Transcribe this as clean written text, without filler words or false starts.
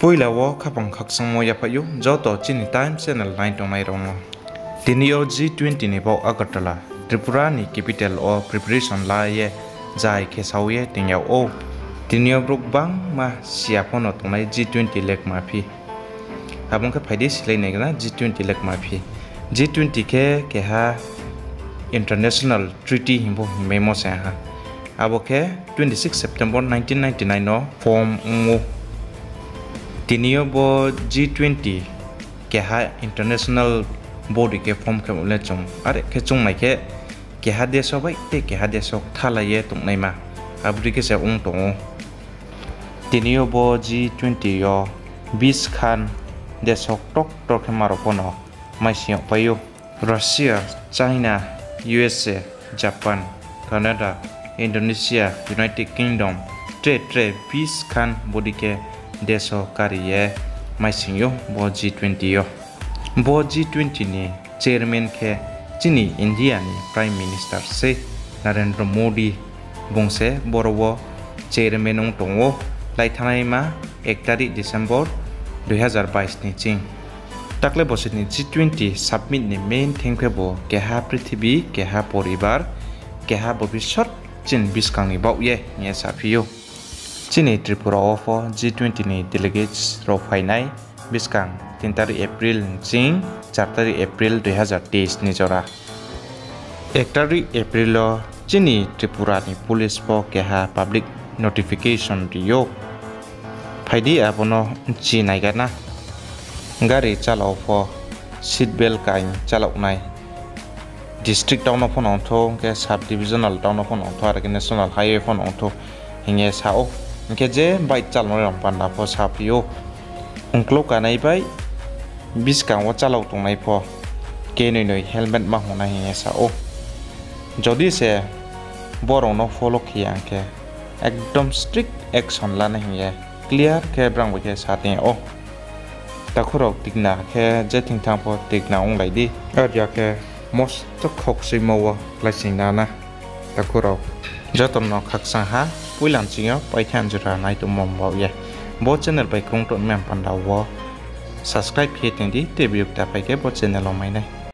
Puila wo kapang kaksang mo yapayu joto chini time channel 9 tongnai rongo. Tinio G20 ni bo Agartala, Tripura ni capital o preparation la ye jai kesauye tingyao o. Tinio bruk bang ma siapono tongnai G20 lek mapi. Abang ka phaide silai negna G20 lek mapi. G20 ke keha international treaty himbo memo sa ha. Abo ke 26 September 1999 no form ngo Tinio bo G20 keha international body ke form ke ule chung are ke chung mai ke ha deso bai te ke ha deso thala ye tung nai ma abri ke se ung tong Tinio bo G20 yo 20 khan deso tok ke maro pono mai sio payo Russia, China, USA, Japan, Canada, Indonesia, United Kingdom, trade 20 khan body ke deso kariye mai singyo bo G20 yo bo G20 ni chairman ke chini India ni Prime Minister se Narendra Modi bongse borowo chairman ong tongo lai thanai ma 1 tarik December 2022 ni ching takle bosit ni G20 submit ni main thengkhe bo keha prithibi keha poribar keha bobishot chin biskang ni bauye nge saphio Chini Tripura ofo G20 ni Delegates ro fainai biskang 3 tarik April ching 4 tarik April 2023 ni jora 1 tarik April lo Chini Tripura ni police po keha public notification riyo phaidi abono chi nai gana gari chalao fo seat belt kain chalok nai district town of onto ke sub divisional town of onto ar national highway phone onto hinge sao ke je bike chalno ram panda pho sapio ungklo kanai bai biskang wa chalok tongnai pho ke noi helmet ma hona hinge sao jodi se borong no follow khiyang ke ekdom strict action lana hinge clear ke brang ke sate o takhurok tikna ke je thingthang pho tikna ong lai di arya ke most to khok simo laising na takhurok jotom no khaksang ha puilan chingyo paithan jura nai to mom baw ye bo channel pai krong ton mem pan daw subscribe he ting di te biuk ta pai ke bo channel o mai nai